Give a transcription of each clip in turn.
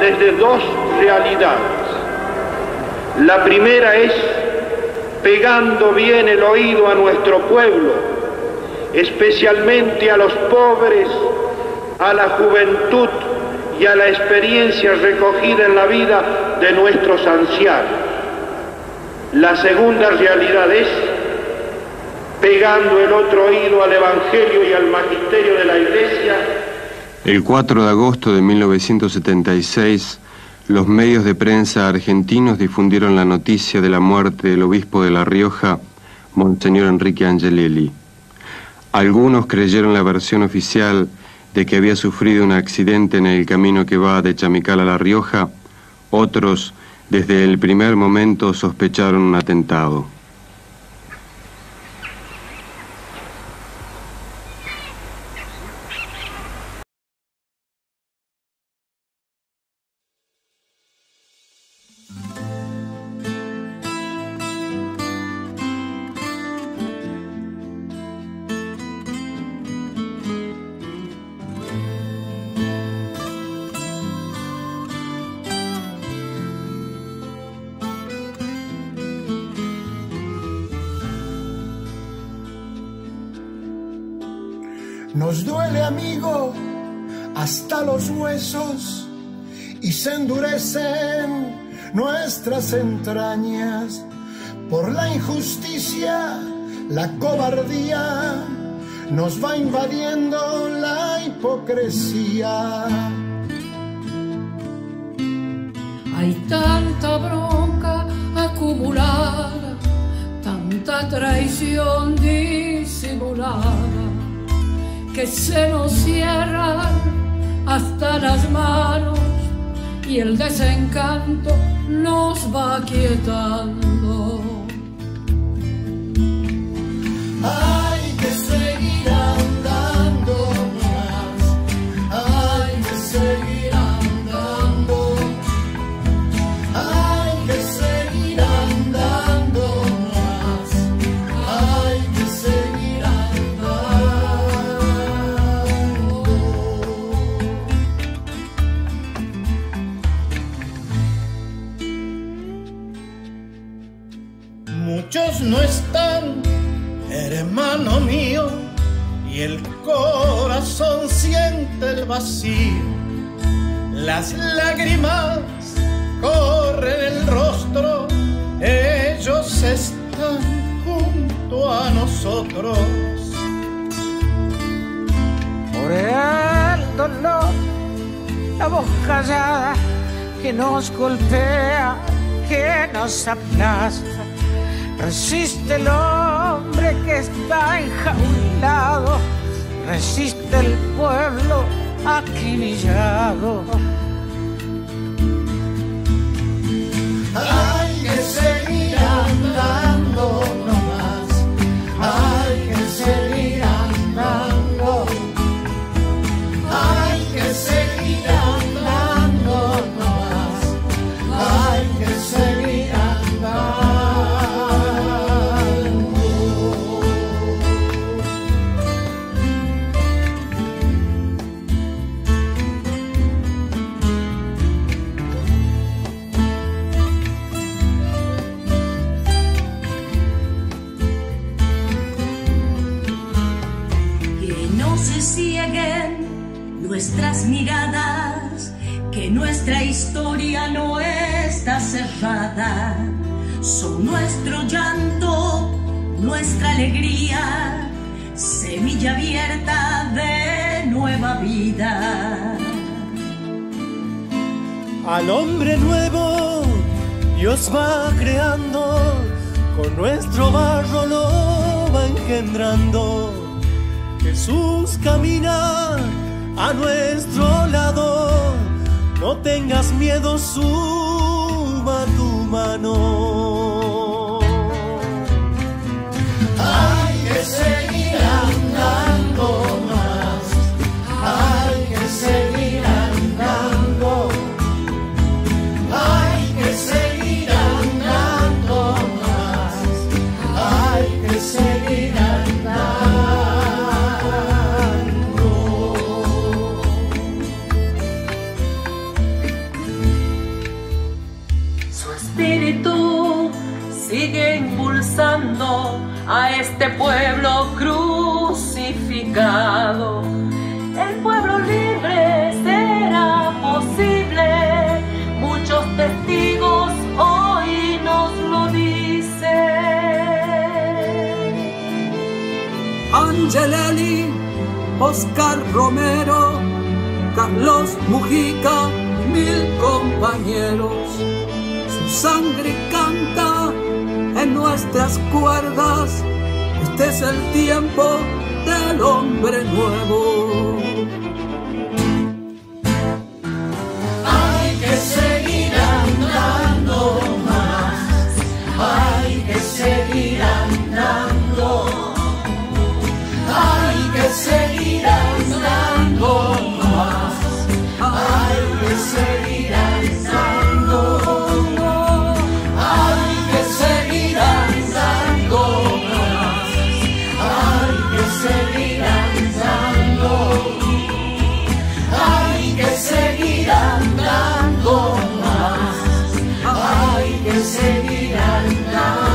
desde dos realidades. La primera es pegando bien el oído a nuestro pueblo, especialmente a los pobres, a la juventud y a la experiencia recogida en la vida de nuestros ancianos. La segunda realidad es pegando el otro oído al Evangelio y al magisterio de la Iglesia. El 4 de agosto de 1976, los medios de prensa argentinos difundieron la noticia de la muerte del obispo de La Rioja, Monseñor Enrique Angelelli. Algunos creyeron la versión oficial de que había sufrido un accidente en el camino que va de Chamical a La Rioja, otros, desde el primer momento, sospecharon un atentado. Nos duele, amigo, hasta los huesos y se endurecen nuestras entrañas por la injusticia, la cobardía, nos va invadiendo la hipocresía. Hay tanta bronca acumulada, tanta traición disimulada, que se nos cierran hasta las manos y el desencanto nos va quietando. Hay que seguir andando más, hay que seguir andando, hay que seguir andando más, hay que seguir andando. Muchos no están, hermano mío, y el corazón siente el vacío. Las lágrimas corren el rostro, ellos están junto a nosotros. Por el dolor, la voz callada que nos golpea, que nos aplasta. Resiste el hombre que está enjaulado, resiste el pueblo acribillado. Hay que seguir andando nomás, hay que seguir andando, hay que seguir andando nomás, hay que seguir andando. Nuestras miradas, que nuestra historia no está cerrada, son nuestro llanto, nuestra alegría, semilla abierta de nueva vida. Al hombre nuevo Dios va creando, con nuestro barro lo va engendrando. Jesús camina a nuestro lado, no tengas miedo, suma tu mano. Hay que seguir andando más, hay que seguir andando, hay que seguir andando más, hay que seguir andando. sigue impulsando a este pueblo crucificado. El pueblo libre será posible, muchos testigos hoy nos lo dicen. Angelelli, Oscar Romero, Carlos Mujica y 1000 compañeros. Su sangre canta en nuestras cuerdas. Este es el tiempo del hombre nuevo. Hay que seguir andando más, hay que seguir andando, hay que seguir andando más, hay que seguir andando, hay que seguir andando más, hay que seguir andando, hay que seguir andando más, hay que seguir andando.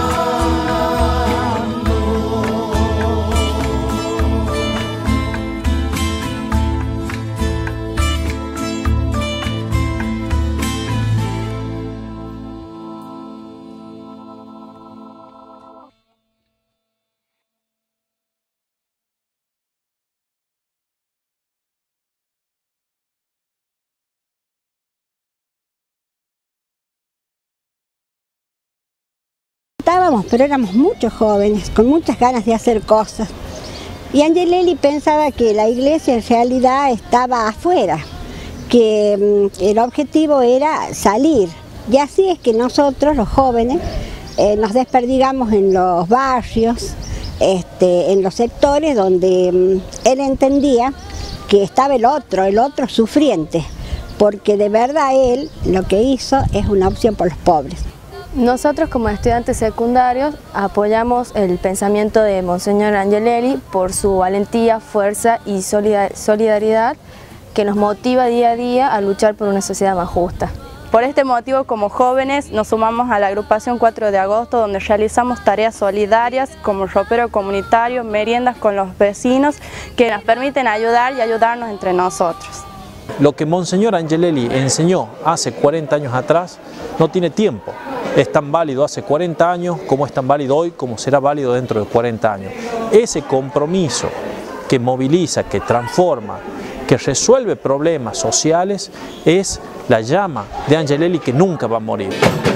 Estábamos, pero éramos muchos jóvenes, con muchas ganas de hacer cosas. Y Angelelli pensaba que la iglesia en realidad estaba afuera, que el objetivo era salir. Y así es que nosotros, los jóvenes, nos desperdigamos en los barrios, en los sectores donde él entendía que estaba el otro sufriente, porque de verdad él lo que hizo es una opción por los pobres. Nosotros como estudiantes secundarios apoyamos el pensamiento de Monseñor Angelelli por su valentía, fuerza y solidaridad que nos motiva día a día a luchar por una sociedad más justa. Por este motivo, como jóvenes, nos sumamos a la agrupación 4 de agosto, donde realizamos tareas solidarias como ropero comunitario, meriendas con los vecinos, que nos permiten ayudar y ayudarnos entre nosotros. Lo que Monseñor Angelelli enseñó hace 40 años atrás no tiene tiempo. Es tan válido hace 40 años como es tan válido hoy, como será válido dentro de 40 años. Ese compromiso que moviliza, que transforma, que resuelve problemas sociales es la llama de Angelelli que nunca va a morir.